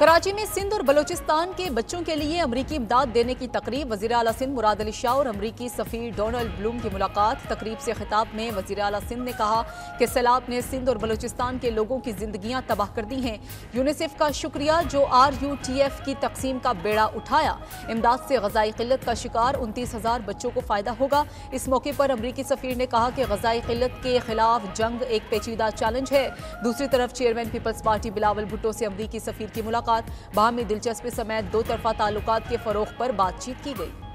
कराची में सिंध और बलूचिस्तान के बच्चों के लिए अमरीकी इमदाद देने की तकरीब। वज़ीर आला सिंध मुराद अली शाह और अमरीकी सफ़ीर डोनाल्ड ब्लूम की मुलाकात। तकरीब से खिताब में वज़ीर आला सिंध ने कहा कि सैलाब ने सिंध और बलूचिस्तान के लोगों की जिंदगियां तबाह कर दी हैं। यूनिसेफ का शुक्रिया जो RUTF की तकसीम का बेड़ा उठाया। इमदाद से ग़ज़ाई क़िल्लत का शिकार 29,000 बच्चों को फ़ायदा होगा। इस मौके पर अमरीकी सफ़ीर ने कहा कि ग़ज़ाई क़िल्लत के खिलाफ जंग एक पेचीदा चैलेंज है। दूसरी तरफ चेयरमैन पीपल्स पार्टी बिलावल भुट्टो से अमरीकी सफ़ीर की मुलाकात। बाहमी दिलचस्पी समेत दो तरफा ताल्लुकात के फ़रोग़ पर बातचीत की गई।